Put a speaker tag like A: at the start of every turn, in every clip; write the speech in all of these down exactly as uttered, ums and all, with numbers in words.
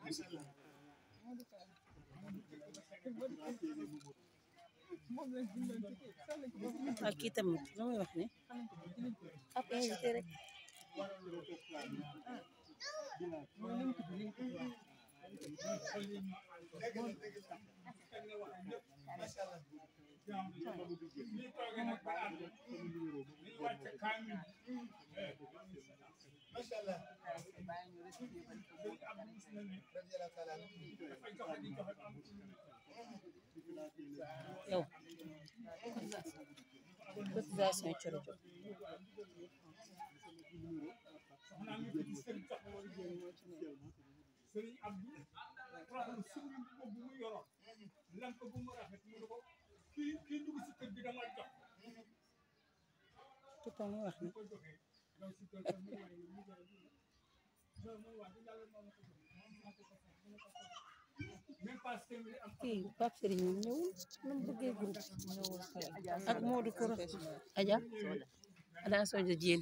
A: ak kii tamit lu muy wax ni ab invité rek yow cotisation Coro Diop ki tam wax ni kii Pape Serigne ñëwul nu mu bëggee groupe ak Modou Koura Adja Adja Sodio Diène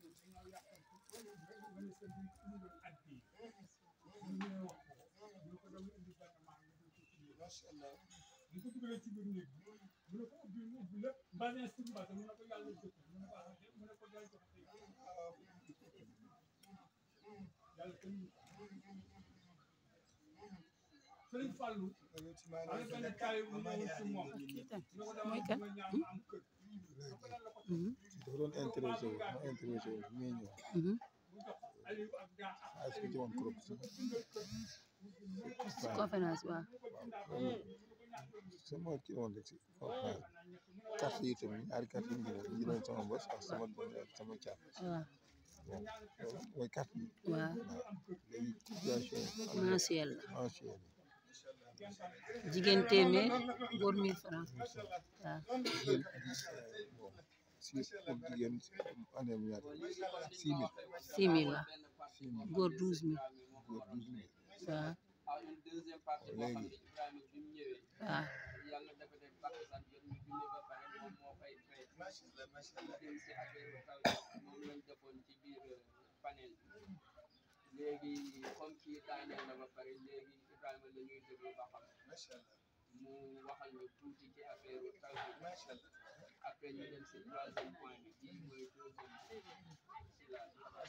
B: Sëriñ Fallou ala benn taay bu ñëw ci moom
A: mooy kan
C: dafa doon intéressé wu ma intéressé wu muy ñëw xaalis bi ci woon trop
A: si conférence waaw
C: sama kii woon rek si conférence carte yi tamit ñaari carte yi ñu jëloon ñu jëloon sama bos ak sama sama caat
A: waaw
C: bon mooy carte yi
A: waaw
C: léegi cotisation
A: mensuel la
C: mensuel
A: jigéen téeméer góor mille francs waaw
C: jigéen bon si pour jigéen année bu ñaata six mille
A: six mille waaw
C: six mille
A: góor douze mille
C: góor douze mille
A: waaw
C: léegi
A: waaw
D: léegi comme kii daaneel na ba pare léegi Ibrahima la ñuy déglu ba xam mu waxal ñu tuuti ci affaire taw bi après ñu dem si troisième point bi bii mooy deuxième si la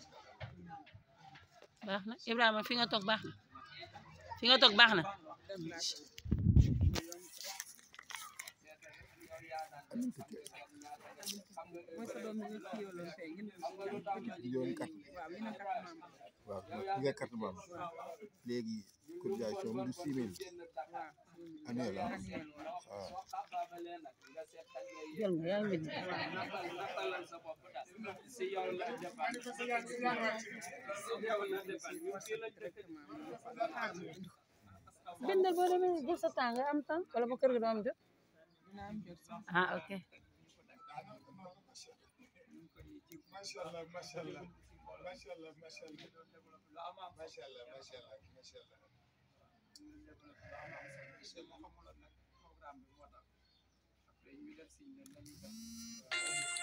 A: baax na Ibrahima fi nga toog baax na fi nga toog baax na
C: yoon carte waaw li nga carte maam léegi cotisation du six mille annuel la waaw
A: jël nga yaa ngi bindal boo demee jël sa temps nga am temps wala ba kër ga doo am jot ah ok
B: Mashallah, mashallah, mashallah, mashallah, mashallah, mashallah, mashallah.